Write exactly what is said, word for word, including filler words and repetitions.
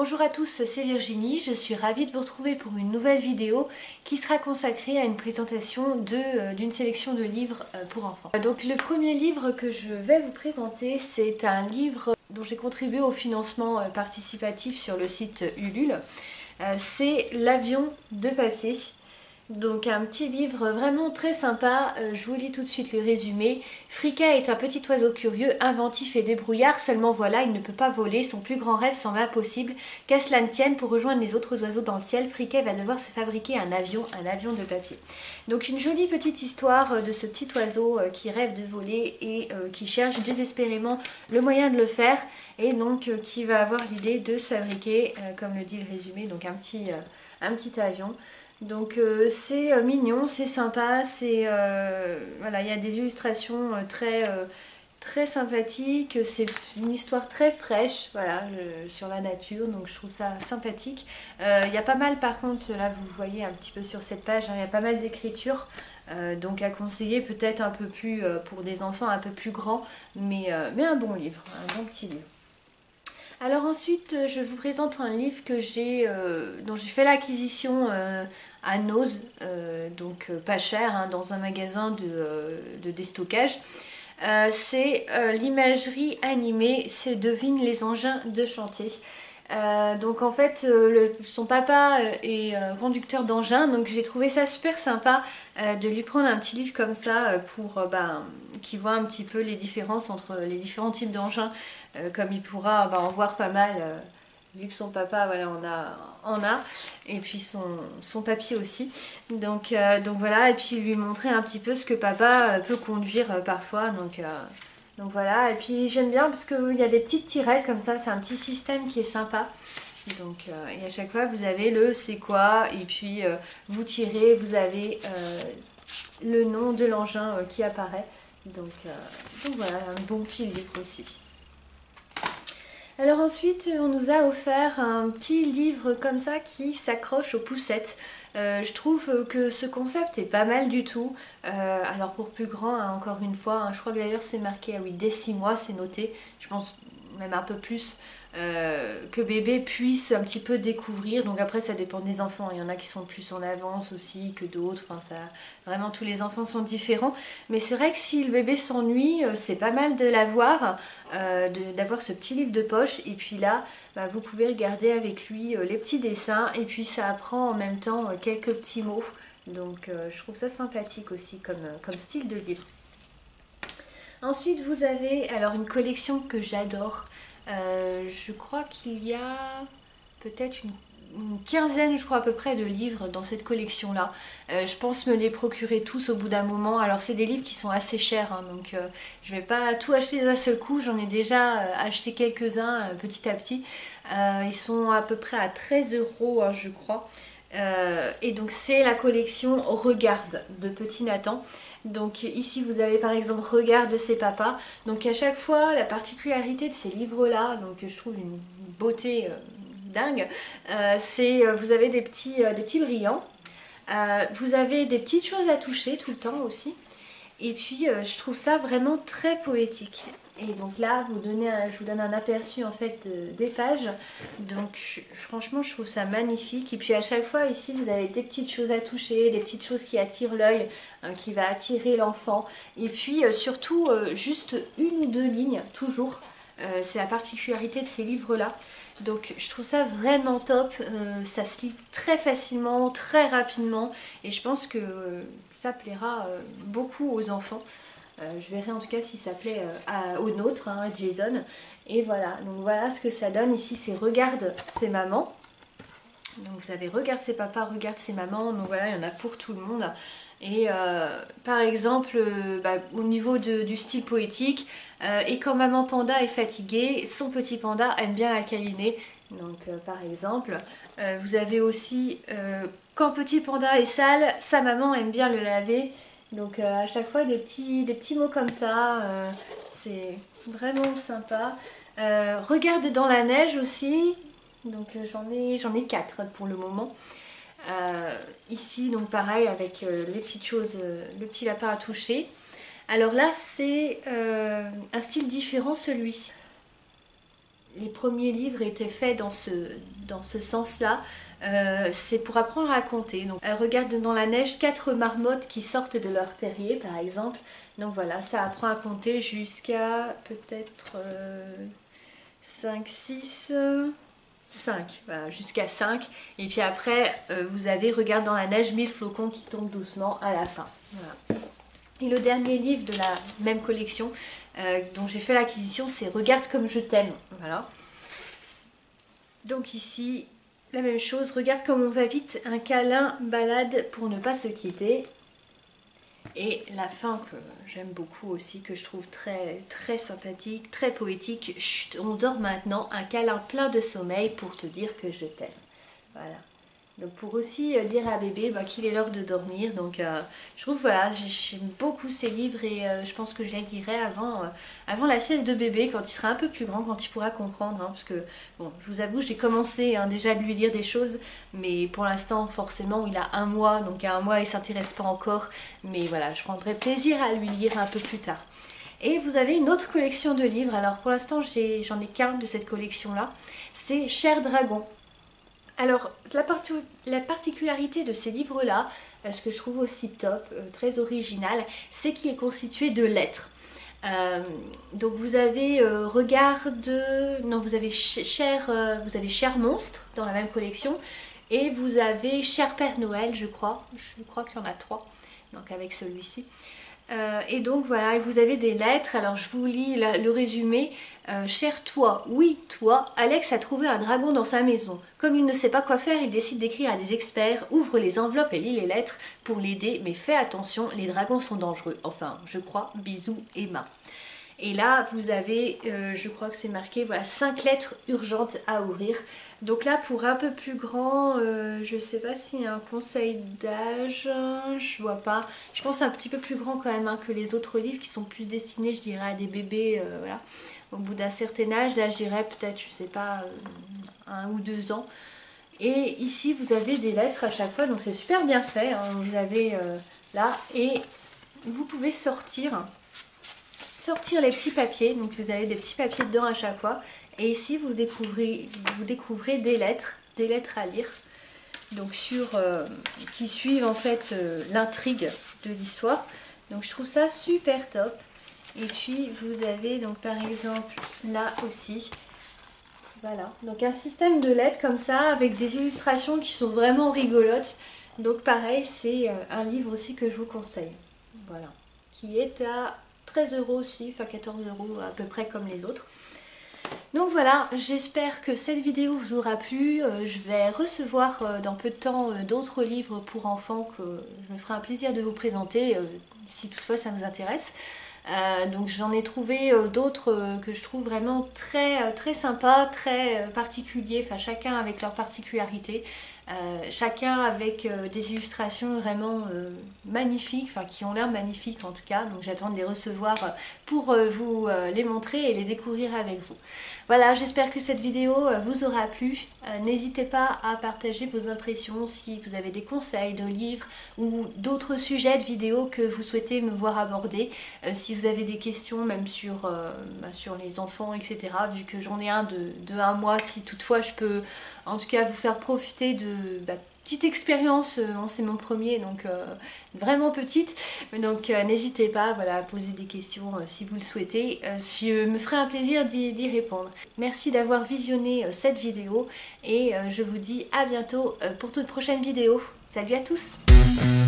Bonjour à tous, c'est Virginie, je suis ravie de vous retrouver pour une nouvelle vidéo qui sera consacrée à une présentation de, d'une sélection de livres pour enfants. Donc le premier livre que je vais vous présenter, c'est un livre dont j'ai contribué au financement participatif sur le site Ulule. C'est L'avion de papier. Donc un petit livre vraiment très sympa, euh, je vous lis tout de suite le résumé. Frika est un petit oiseau curieux, inventif et débrouillard, seulement voilà, il ne peut pas voler, son plus grand rêve semble impossible. Qu'à cela ne tienne, pour rejoindre les autres oiseaux dans le ciel, Frika va devoir se fabriquer un avion, un avion de papier. Donc une jolie petite histoire de ce petit oiseau euh, qui rêve de voler et euh, qui cherche désespérément le moyen de le faire. Et donc euh, qui va avoir l'idée de se fabriquer, euh, comme le dit le résumé, donc un petit, euh, un petit avion. Donc euh, c'est euh, mignon, c'est sympa, c'est euh, voilà, il y a des illustrations euh, très euh, très sympathiques, c'est une histoire très fraîche, voilà, je, sur la nature, donc je trouve ça sympathique. Euh, il y a pas mal, par contre, là vous voyez un petit peu sur cette page, hein, il y a pas mal d'écriture, euh, donc à conseiller peut-être un peu plus euh, pour des enfants un peu plus grands, mais euh, mais un bon livre, un bon petit livre. Alors ensuite, je vous présente un livre que j'ai, euh, dont j'ai fait l'acquisition euh, à Noz, euh, donc euh, pas cher, hein, dans un magasin de, euh, de déstockage. Euh, c'est euh, l'imagerie animée, c'est Devine les engins de chantier. Euh, donc en fait, euh, le, son papa est euh, conducteur d'engin, donc j'ai trouvé ça super sympa euh, de lui prendre un petit livre comme ça euh, pour euh, bah, qu'il voit un petit peu les différences entre les différents types d'engins, euh, comme il pourra bah, en voir pas mal, euh, vu que son papa voilà, en a, en a et puis son, son papy aussi. Donc, euh, donc voilà, et puis lui montrer un petit peu ce que papa peut conduire euh, parfois. Donc, euh, Donc voilà, et puis j'aime bien parce qu'il y a des petites tirettes comme ça, c'est un petit système qui est sympa. Donc, euh, et à chaque fois vous avez le c'est quoi, et puis euh, vous tirez, vous avez euh, le nom de l'engin euh, qui apparaît. Donc, euh, donc voilà, un bon petit livre aussi. Alors ensuite, on nous a offert un petit livre comme ça qui s'accroche aux poussettes. Euh, je trouve que ce concept est pas mal du tout. Euh, alors pour plus grand, hein, encore une fois, hein, je crois que d'ailleurs c'est marqué, ah oui, dès six mois c'est noté, je pense même un peu plus, euh, que bébé puisse un petit peu découvrir. Donc après ça dépend des enfants, il y en a qui sont plus en avance aussi que d'autres, enfin ça, vraiment tous les enfants sont différents. Mais c'est vrai que si le bébé s'ennuie, c'est pas mal de l'avoir, euh, d'avoir ce petit livre de poche, et puis là bah, vous pouvez regarder avec lui euh, les petits dessins, et puis ça apprend en même temps euh, quelques petits mots. Donc euh, je trouve ça sympathique aussi comme, euh, comme style de livre. Ensuite vous avez alors une collection que j'adore. Euh, je crois qu'il y a peut-être une, une quinzaine, je crois à peu près, de livres dans cette collection-là. Euh, je pense me les procurer tous au bout d'un moment. Alors c'est des livres qui sont assez chers, hein, donc euh, je ne vais pas tout acheter d'un seul coup. J'en ai déjà euh, acheté quelques-uns euh, petit à petit. Euh, ils sont à peu près à treize euros, hein, je crois. Euh, et donc c'est la collection Regarde de Petit Nathan. Donc ici vous avez par exemple Regarde de ses papas. Donc à chaque fois la particularité de ces livres là, donc je trouve une beauté euh, dingue, euh, c'est euh, vous avez des petits, euh, des petits brillants, euh, vous avez des petites choses à toucher tout le temps aussi, et puis euh, je trouve ça vraiment très poétique. Et donc là, vous donnez un, je vous donne un aperçu en fait de, des pages. Donc je, franchement, je trouve ça magnifique. Et puis à chaque fois ici, vous avez des petites choses à toucher, des petites choses qui attirent l'œil, hein, qui va attirer l'enfant. Et puis euh, surtout, euh, juste une ou deux lignes, toujours. Euh, c'est la particularité de ces livres-là. Donc je trouve ça vraiment top, euh, ça se lit très facilement, très rapidement, et je pense que euh, ça plaira euh, beaucoup aux enfants. Euh, je verrai en tout cas si ça plaît euh, à, aux nôtres, hein, à Jason. Et voilà, donc voilà ce que ça donne. Ici c'est Regarde ses mamans. Donc vous avez Regarde ses papas, Regarde ses mamans. Donc voilà, il y en a pour tout le monde. Et euh, par exemple, euh, bah, au niveau de, du style poétique, euh, et quand maman panda est fatiguée, son petit panda aime bien la câliner. Donc euh, par exemple, euh, vous avez aussi euh, quand petit panda est sale, sa maman aime bien le laver. Donc euh, à chaque fois des petits, des petits mots comme ça, euh, c'est vraiment sympa. Euh, Regarde dans la neige aussi, donc euh, j'en ai, j'en ai quatre pour le moment. Euh, ici donc pareil avec euh, les petites choses, euh, le petit lapin à toucher. Alors là c'est euh, un style différent celui-ci. les premiers livres étaient faits dans ce, dans ce sens-là. Euh, c'est pour apprendre à compter. Donc, elle regarde dans la neige quatre marmottes qui sortent de leur terrier, par exemple. Donc voilà, ça apprend à compter jusqu'à peut-être euh, cinq, six, cinq. Voilà, jusqu'à cinq. Et puis après, euh, vous avez regarde dans la neige, mille flocons qui tombent doucement à la fin. Voilà. Et le dernier livre de la même collection euh, dont j'ai fait l'acquisition, c'est Regarde comme je t'aime. Voilà. Donc ici, la même chose, regarde comme on va vite, un câlin, balade pour ne pas se quitter. Et la fin que j'aime beaucoup aussi, que je trouve très très sympathique, très poétique. Chut, on dort maintenant, un câlin plein de sommeil pour te dire que je t'aime. Voilà. Donc pour aussi euh, dire à bébé bah, qu'il est l'heure de dormir. Donc euh, je trouve voilà, j'aime beaucoup ces livres et euh, je pense que je les lirai avant, euh, avant la sieste de bébé, quand il sera un peu plus grand, quand il pourra comprendre. Hein, parce que bon, je vous avoue, j'ai commencé hein, déjà à lui lire des choses, mais pour l'instant forcément il a un mois, donc à un mois il s'intéresse pas encore. Mais voilà, je prendrai plaisir à lui lire un peu plus tard. Et vous avez une autre collection de livres. Alors pour l'instant j'en ai, ai qu'un de cette collection là. C'est Cher Dragon. Alors, la, parti la particularité de ces livres-là, euh, ce que je trouve aussi top, euh, très original, c'est qu'il est constitué de lettres. Euh, donc vous avez euh, Regarde, non vous avez Cher, euh, vous avez Cher Monstre dans la même collection, et vous avez Cher Père Noël, je crois, je crois qu'il y en a trois, donc avec celui-ci. Euh, et donc voilà, vous avez des lettres, alors je vous lis la, le résumé. Euh, Cher toi, oui toi, Alex a trouvé un dragon dans sa maison. Comme il ne sait pas quoi faire, il décide d'écrire à des experts, ouvre les enveloppes et lit les lettres pour l'aider, mais fais attention, les dragons sont dangereux. Enfin, je crois, bisous Emma. Et là, vous avez, euh, je crois que c'est marqué, voilà, cinq lettres urgentes à ouvrir. Donc là, pour un peu plus grand, euh, je ne sais pas s'il y a un conseil d'âge, je vois pas. Je pense un petit peu plus grand quand même hein, que les autres livres qui sont plus destinés, je dirais, à des bébés, euh, voilà. Au bout d'un certain âge, là, je dirais peut-être, je sais pas, euh, un ou deux ans. Et ici, vous avez des lettres à chaque fois, donc c'est super bien fait. Hein. Vous avez euh, là, et vous pouvez sortir... sortir les petits papiers, donc vous avez des petits papiers dedans à chaque fois, et ici vous découvrez, vous découvrez des lettres, des lettres à lire, donc sur, euh, qui suivent en fait euh, l'intrigue de l'histoire, donc je trouve ça super top. Et puis vous avez donc par exemple là aussi, voilà, donc un système de lettres comme ça, avec des illustrations qui sont vraiment rigolotes, donc pareil c'est un livre aussi que je vous conseille, voilà, qui est à treize euros aussi, enfin quatorze euros à peu près comme les autres. Donc voilà, j'espère que cette vidéo vous aura plu. Euh, je vais recevoir euh, dans peu de temps euh, d'autres livres pour enfants que je me ferai un plaisir de vous présenter, euh, si toutefois ça vous intéresse. Euh, donc j'en ai trouvé euh, d'autres euh, que je trouve vraiment très, euh, très sympas, très euh, particuliers, enfin chacun avec leur particularité. Euh, chacun avec euh, des illustrations vraiment euh, magnifiques, enfin qui ont l'air magnifiques en tout cas, donc j'attends de les recevoir pour euh, vous euh, les montrer et les découvrir avec vous. Voilà, j'espère que cette vidéo euh, vous aura plu. Euh, n'hésitez pas à partager vos impressions si vous avez des conseils de livres ou d'autres sujets de vidéos que vous souhaitez me voir aborder. Euh, si vous avez des questions même sur, euh, bah, sur les enfants, et cetera. Vu que j'en ai un de, de un mois, si toutefois je peux en tout cas vous faire profiter de bah, petite expérience, euh, c'est mon premier, donc euh, vraiment petite, donc euh, n'hésitez pas voilà, à poser des questions euh, si vous le souhaitez, euh, je me ferai un plaisir d'y répondre. Merci d'avoir visionné euh, cette vidéo et euh, je vous dis à bientôt euh, pour toute prochaine vidéo. Salut à tous!